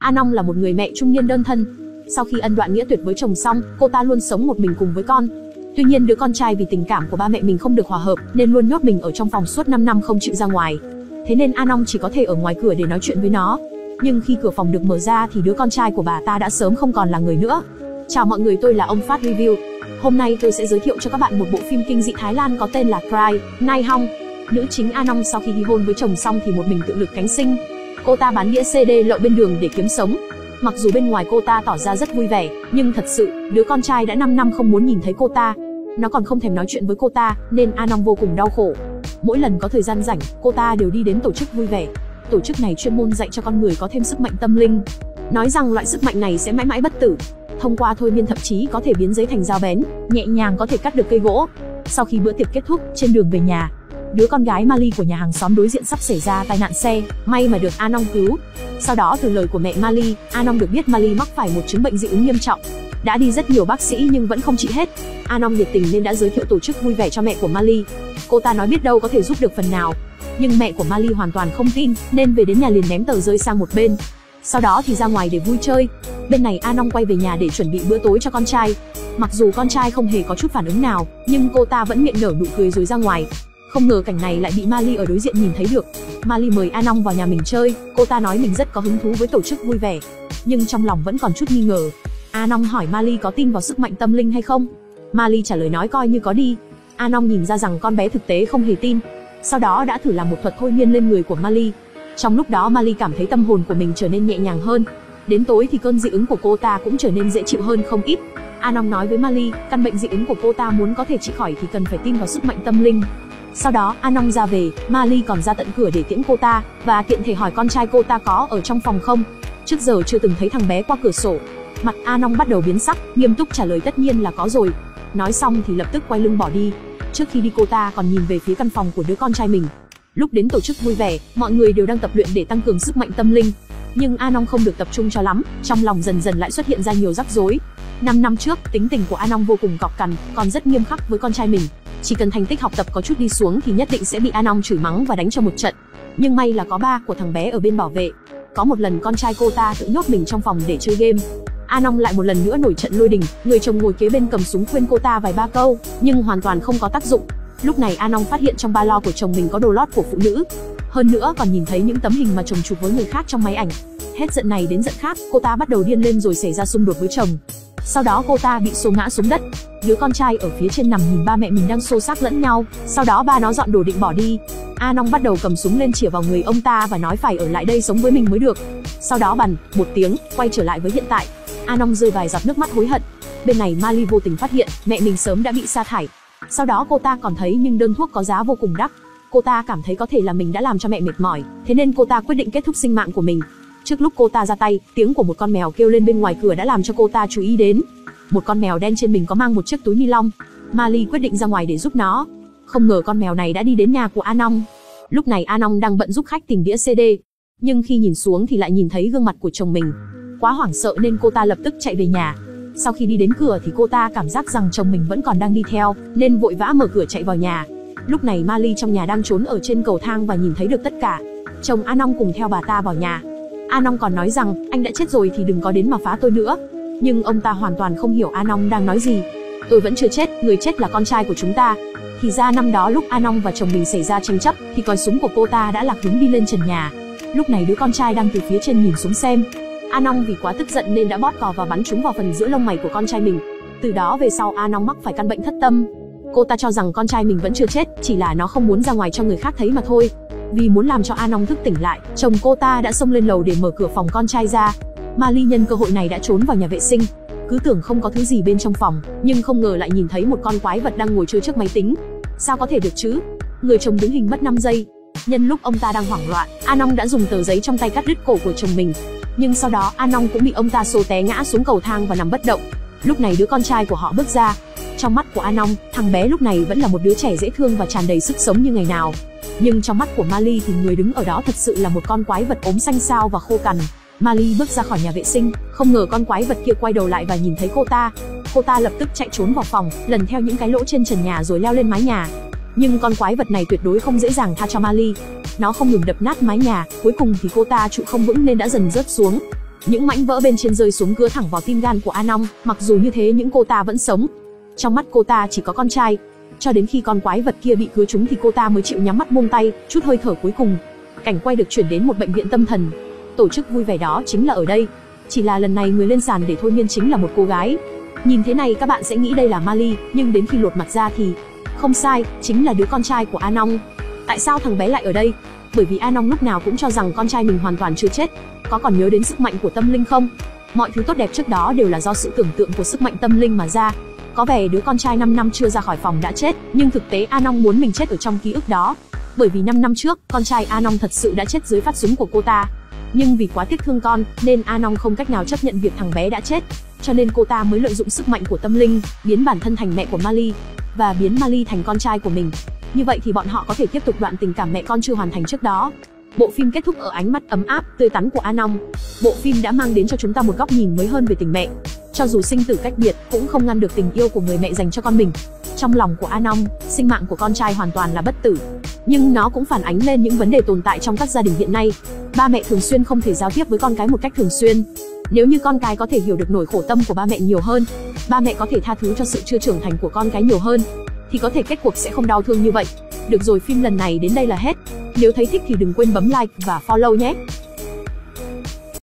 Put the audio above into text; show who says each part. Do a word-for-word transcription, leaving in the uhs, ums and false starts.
Speaker 1: Anon là một người mẹ trung niên đơn thân. Sau khi ân đoạn nghĩa tuyệt với chồng xong, cô ta luôn sống một mình cùng với con. Tuy nhiên đứa con trai vì tình cảm của ba mẹ mình không được hòa hợp nên luôn nhốt mình ở trong phòng suốt năm năm không chịu ra ngoài. Thế nên Anon chỉ có thể ở ngoài cửa để nói chuyện với nó. Nhưng khi cửa phòng được mở ra thì đứa con trai của bà ta đã sớm không còn là người nữa. Chào mọi người, tôi là ông Phát Review. Hôm nay tôi sẽ giới thiệu cho các bạn một bộ phim kinh dị Thái Lan có tên là Cry, Nai Hong. Nữ chính Anon sau khi ly hôn với chồng xong thì một mình tự lực cánh sinh. Cô ta bán đĩa xê đê lậu bên đường để kiếm sống. Mặc dù bên ngoài cô ta tỏ ra rất vui vẻ, nhưng thật sự, đứa con trai đã năm năm không muốn nhìn thấy cô ta. Nó còn không thèm nói chuyện với cô ta, nên Anon vô cùng đau khổ. Mỗi lần có thời gian rảnh, cô ta đều đi đến tổ chức vui vẻ. Tổ chức này chuyên môn dạy cho con người có thêm sức mạnh tâm linh. Nói rằng loại sức mạnh này sẽ mãi mãi bất tử. Thông qua thôi miên thậm chí có thể biến giấy thành dao bén, nhẹ nhàng có thể cắt được cây gỗ. Sau khi bữa tiệc kết thúc, trên đường về nhà, đứa con gái Mali của nhà hàng xóm đối diện sắp xảy ra tai nạn xe, may mà được Anon cứu. Sau đó từ lời của mẹ Mali, Anon được biết Mali mắc phải một chứng bệnh dị ứng nghiêm trọng. Đã đi rất nhiều bác sĩ nhưng vẫn không trị hết. Anon nhiệt tình nên đã giới thiệu tổ chức vui vẻ cho mẹ của Mali. Cô ta nói biết đâu có thể giúp được phần nào. Nhưng mẹ của Mali hoàn toàn không tin, nên về đến nhà liền ném tờ rơi sang một bên. Sau đó thì ra ngoài để vui chơi. Bên này Anon quay về nhà để chuẩn bị bữa tối cho con trai. Mặc dù con trai không hề có chút phản ứng nào, nhưng cô ta vẫn miệng nở nụ cười rồi ra ngoài. Không ngờ cảnh này lại bị Mali ở đối diện nhìn thấy được. Mali mời Anon vào nhà mình chơi. Cô ta nói mình rất có hứng thú với tổ chức vui vẻ, nhưng trong lòng vẫn còn chút nghi ngờ. Anon hỏi Mali có tin vào sức mạnh tâm linh hay không. Mali trả lời nói coi như có đi. Anon nhìn ra rằng con bé thực tế không hề tin. Sau đó đã thử làm một thuật thôi miên lên người của Mali. Trong lúc đó Mali cảm thấy tâm hồn của mình trở nên nhẹ nhàng hơn. Đến tối thì cơn dị ứng của cô ta cũng trở nên dễ chịu hơn không ít. Anon nói với Mali, căn bệnh dị ứng của cô ta muốn có thể trị khỏi thì cần phải tin vào sức mạnh tâm linh. Sau đó Anon ra về, Mali còn ra tận cửa để tiễn cô ta, và tiện thể hỏi con trai cô ta có ở trong phòng không. Trước giờ chưa từng thấy thằng bé qua cửa sổ. Mặt Anon bắt đầu biến sắc, nghiêm túc trả lời tất nhiên là có rồi. Nói xong thì lập tức quay lưng bỏ đi. Trước khi đi cô ta còn nhìn về phía căn phòng của đứa con trai mình. Lúc đến tổ chức vui vẻ, mọi người đều đang tập luyện để tăng cường sức mạnh tâm linh. Nhưng Anon không được tập trung cho lắm, trong lòng dần dần lại xuất hiện ra nhiều rắc rối. năm năm trước, tính tình của Anon vô cùng cọc cằn, còn rất nghiêm khắc với con trai mình. Chỉ cần thành tích học tập có chút đi xuống thì nhất định sẽ bị Anon chửi mắng và đánh cho một trận. Nhưng may là có ba của thằng bé ở bên bảo vệ. Có một lần con trai cô ta tự nhốt mình trong phòng để chơi game. Anon lại một lần nữa nổi trận lôi đình, người chồng ngồi kế bên cầm súng khuyên cô ta vài ba câu, nhưng hoàn toàn không có tác dụng. Lúc này Anon phát hiện trong ba lô của chồng mình có đồ lót của phụ nữ. Hơn nữa còn nhìn thấy những tấm hình mà chồng chụp với người khác trong máy ảnh. Hết giận này đến giận khác, cô ta bắt đầu điên lên rồi xảy ra xung đột với chồng. Sau đó cô ta bị xô ngã xuống đất. Đứa con trai ở phía trên nằm nhìn ba mẹ mình đang xô xát lẫn nhau. Sau đó ba nó dọn đồ định bỏ đi. Anon bắt đầu cầm súng lên chĩa vào người ông ta và nói phải ở lại đây sống với mình mới được. Sau đó bằn một tiếng, quay trở lại với hiện tại. Anon rơi vài giọt nước mắt hối hận. Bên này Mali vô tình phát hiện mẹ mình sớm đã bị sa thải. Sau đó cô ta còn thấy những đơn thuốc có giá vô cùng đắt. Cô ta cảm thấy có thể là mình đã làm cho mẹ mệt mỏi, thế nên cô ta quyết định kết thúc sinh mạng của mình. Trước lúc cô ta ra tay, tiếng của một con mèo kêu lên bên ngoài cửa đã làm cho cô ta chú ý đến. Một con mèo đen trên mình có mang một chiếc túi ni lông. Mali quyết định ra ngoài để giúp nó. Không ngờ con mèo này đã đi đến nhà của Anon. Lúc này Anon đang bận giúp khách tìm đĩa xê đê, nhưng khi nhìn xuống thì lại nhìn thấy gương mặt của chồng mình. Quá hoảng sợ nên cô ta lập tức chạy về nhà. Sau khi đi đến cửa thì cô ta cảm giác rằng chồng mình vẫn còn đang đi theo, nên vội vã mở cửa chạy vào nhà. Lúc này Mali trong nhà đang trốn ở trên cầu thang và nhìn thấy được tất cả. Chồng Anon cùng theo bà ta vào nhà. Anon còn nói rằng anh đã chết rồi thì đừng có đến mà phá tôi nữa. Nhưng ông ta hoàn toàn không hiểu Anon đang nói gì. Tôi vẫn chưa chết, người chết là con trai của chúng ta. Thì ra năm đó lúc Anon và chồng mình xảy ra tranh chấp thì còi súng của cô ta đã lạc hướng đi lên trần nhà. Lúc này đứa con trai đang từ phía trên nhìn xuống xem. Anon vì quá tức giận nên đã bóp cò và bắn trúng vào phần giữa lông mày của con trai mình. Từ đó về sau Anon mắc phải căn bệnh thất tâm. Cô ta cho rằng con trai mình vẫn chưa chết, chỉ là nó không muốn ra ngoài cho người khác thấy mà thôi. Vì muốn làm cho Anon thức tỉnh lại, chồng cô ta đã xông lên lầu để mở cửa phòng con trai ra. Mali nhân cơ hội này đã trốn vào nhà vệ sinh. Cứ tưởng không có thứ gì bên trong phòng, nhưng không ngờ lại nhìn thấy một con quái vật đang ngồi chơi trước máy tính. Sao có thể được chứ? Người chồng đứng hình mất năm giây. Nhân lúc ông ta đang hoảng loạn, Anon đã dùng tờ giấy trong tay cắt đứt cổ của chồng mình. Nhưng sau đó Anon cũng bị ông ta xô té ngã xuống cầu thang và nằm bất động. Lúc này đứa con trai của họ bước ra. Trong mắt của Anon, thằng bé lúc này vẫn là một đứa trẻ dễ thương và tràn đầy sức sống như ngày nào. Nhưng trong mắt của Mali thì người đứng ở đó thật sự là một con quái vật ốm xanh xao và khô cằn. Mali bước ra khỏi nhà vệ sinh, không ngờ con quái vật kia quay đầu lại và nhìn thấy cô ta. Cô ta lập tức chạy trốn vào phòng, lần theo những cái lỗ trên trần nhà rồi leo lên mái nhà. Nhưng con quái vật này tuyệt đối không dễ dàng tha cho Mali. Nó không ngừng đập nát mái nhà, cuối cùng thì cô ta trụ không vững nên đã dần rớt xuống. Những mảnh vỡ bên trên rơi xuống cứa thẳng vào tim gan của Anon, mặc dù như thế nhưng cô ta vẫn sống. Trong mắt cô ta chỉ có con trai. Cho đến khi con quái vật kia bị cứa trúng thì cô ta mới chịu nhắm mắt buông tay, chút hơi thở cuối cùng. Cảnh quay được chuyển đến một bệnh viện tâm thần. Tổ chức vui vẻ đó chính là ở đây. Chỉ là lần này người lên sàn để thôi miên chính là một cô gái. Nhìn thế này các bạn sẽ nghĩ đây là Marley, nhưng đến khi lột mặt ra thì không sai, chính là đứa con trai của Anon. Tại sao thằng bé lại ở đây? Bởi vì Anon lúc nào cũng cho rằng con trai mình hoàn toàn chưa chết. Có còn nhớ đến sức mạnh của tâm linh không? Mọi thứ tốt đẹp trước đó đều là do sự tưởng tượng của sức mạnh tâm linh mà ra. Có vẻ đứa con trai năm năm chưa ra khỏi phòng đã chết, nhưng thực tế Anon muốn mình chết ở trong ký ức đó. Bởi vì năm năm trước, con trai Anon thật sự đã chết dưới phát súng của cô ta. Nhưng vì quá tiếc thương con, nên Anon không cách nào chấp nhận việc thằng bé đã chết. Cho nên cô ta mới lợi dụng sức mạnh của tâm linh, biến bản thân thành mẹ của Marley, và biến Marley thành con trai của mình. Như vậy thì bọn họ có thể tiếp tục đoạn tình cảm mẹ con chưa hoàn thành trước đó. Bộ phim kết thúc ở ánh mắt ấm áp, tươi tắn của Anon. Bộ phim đã mang đến cho chúng ta một góc nhìn mới hơn về tình mẹ. Cho dù sinh tử cách biệt, cũng không ngăn được tình yêu của người mẹ dành cho con mình. Trong lòng của Anon, sinh mạng của con trai hoàn toàn là bất tử. Nhưng nó cũng phản ánh lên những vấn đề tồn tại trong các gia đình hiện nay. Ba mẹ thường xuyên không thể giao tiếp với con cái một cách thường xuyên. Nếu như con cái có thể hiểu được nỗi khổ tâm của ba mẹ nhiều hơn, ba mẹ có thể tha thứ cho sự chưa trưởng thành của con cái nhiều hơn, thì có thể kết cuộc sẽ không đau thương như vậy. Được rồi, phim lần này đến đây là hết. Nếu thấy thích thì đừng quên bấm like và follow nhé.